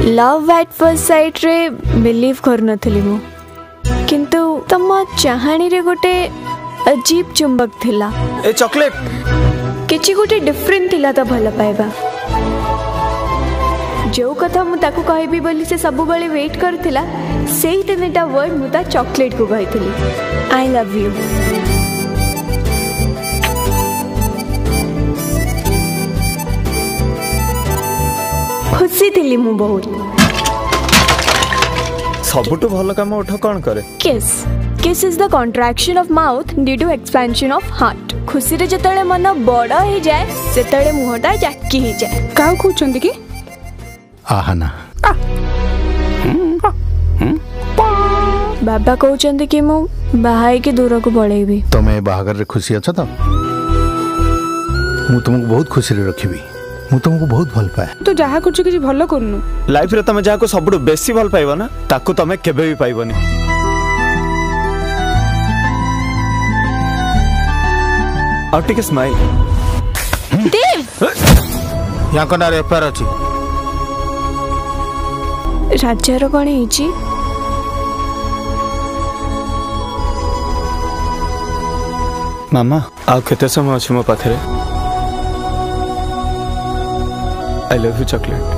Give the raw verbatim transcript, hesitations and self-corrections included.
Love at first sight रे believe कर नथली मु किंतु तम चाहानी रे गोटे अजीब चुंबक थिला। ए चॉकलेट किछि गोटे डिफरेंट थिला त भल पाइबा जो कथा मु ताकू कहबी बोली से सब बेले वेट करथिला सेही तीनटा वर्ड मु ता चॉकलेट को कहितली आई लव यू। खुशी थिली मु बहुत। सबुटु भल काम उठ कौन करे? Kiss kiss is the contraction of mouth due to expansion of heart. खुशी रे जतले मन बड़ हो जाए सेतले मुहटा जाकी हो जाए। काउ खुचंदी की आहाना बाबा कहउचंदी कि मु बाहाई के दूर को पळेबी। तमे बाहागर रे खुशी अछ त मु तुमको बहुत खुशी रे रखिबी। मु तुमको बहुत भल पाए। तू जहा कुछ किछि भलो करनु लाइफ रे तमे जाको सबुटु बेसी भल पाइबो ना ताकू तमे केबे भी पाइबोनी। और टिके स्माइल देव या कोना रे एफआईआर अछि राज्यर कौन है? मामा आ केते समय अछि मो पाथरे। I love you chocolate.